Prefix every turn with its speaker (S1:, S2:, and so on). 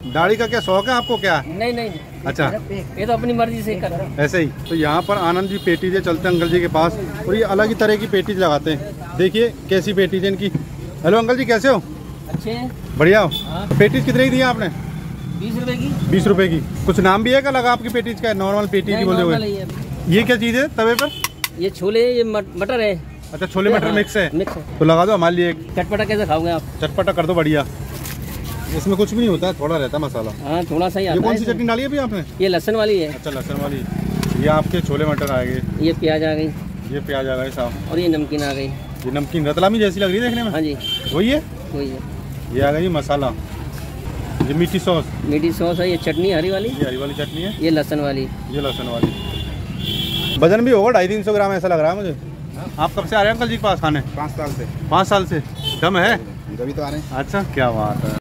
S1: दाढ़ी का क्या शौक है आपको क्या?
S2: नहीं नहीं।
S1: अच्छा,
S2: ये तो अपनी मर्जी से कर।
S1: ऐसे ही। तो यहाँ पर आनंद जी पेटीज चलते हैं अंकल जी के पास, और ये अलग ही तरह की पेटीज लगाते हैं। देखिए कैसी पेटीज है इनकी। हेलो अंकल जी, कैसे हो?
S2: अच्छे हैं,
S1: बढ़िया हो।
S2: हाँ।
S1: पेटीज कितने की दी आपने?
S2: 20 रुपए की।
S1: 20 रुपए की। कुछ नाम भी है क्या लगा आपकी पेटीज का? नॉर्मल पेटीज ही बोले हुए। ये क्या चीज़ है तवे पर?
S2: ये छोले, ये मटर है।
S1: अच्छा, छोले मटर मिक्स है।
S2: मिक्स है।
S1: तो लगा दो हमारे लिए एक।
S2: चटपटा कैसे खाओगे आप?
S1: चटपटा कर दो, बढ़िया। इसमें कुछ भी नहीं होता है, थोड़ा रहता है मसाला।
S2: हाँ, थोड़ा सा ही आता
S1: ये
S2: है।
S1: कौन सी चटनी डाली है अभी आपने?
S2: ये लहसुन वाली है।
S1: अच्छा, लहसुन वाली। ये आपके छोले मटर आ गए।
S2: ये प्याज आ गई।
S1: ये प्याज आ गए साहब।
S2: और ये नमकीन आ गई।
S1: ये नमकीन रतलामी जैसी लग रही है देखने में।
S2: हाँ जी,
S1: वही है।
S2: वही है।
S1: ये आ गई मसाला। ये मीठी सॉस।
S2: मीठी सॉस है। ये चटनी हरी वाली।
S1: ये हरी वाली चटनी है।
S2: ये लहसुन वाली।
S1: ये लहसुन वाली। वजन भी होगा 250-300 ग्राम ऐसा लग रहा है मुझे। आप कब से आ रहे हैं अंकल जी के पास खाने?
S3: 5 साल से।
S1: 5 साल से। दम है
S3: जब भी तो आ रहे हैं।
S1: अच्छा, क्या बात है।